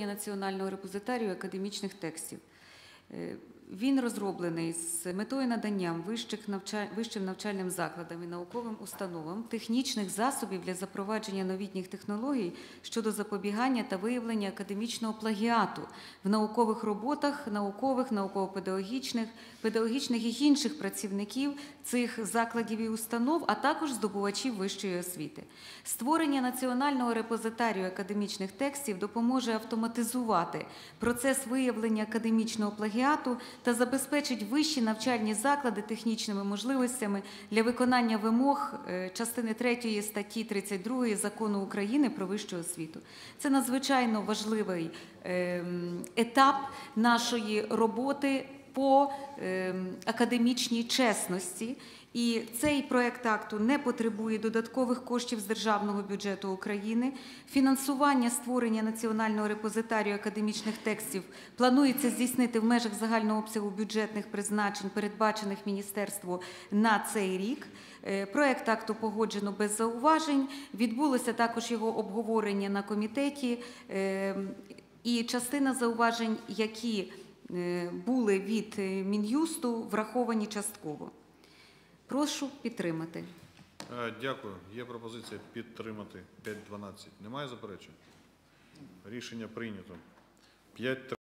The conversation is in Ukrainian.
Національного репозитарію академічних текстів. Він розроблений з метою надання вищим навчальним закладам і науковим установам технічних засобів для запровадження новітніх технологій щодо запобігання та виявлення академічного плагіату в наукових роботах, науково-педагогічних, педагогічних і інших працівників цих закладів і установ, а також здобувачів вищої освіти. Створення Національного репозитарію академічних текстів допоможе автоматизувати процес виявлення академічного плагіату та забезпечить вищі навчальні заклади технічними можливостями для виконання вимог частини 3 статті 32 Закону України про вищу освіту. Це надзвичайно важливий етап нашої роботи по академічній чесності. І цей проект акту не потребує додаткових коштів з Державного бюджету України. Фінансування створення Національного репозитарію академічних текстів планується здійснити в межах загального обсягу бюджетних призначень, передбачених Міністерством на цей рік. Проект акту погоджено без зауважень. Відбулося також його обговорення на комітеті. І частина зауважень, які були від Мін'юсту, враховані частково. Прошу підтримати. Дякую. Є пропозиція підтримати 5.12. Немає заперечень? Рішення прийнято.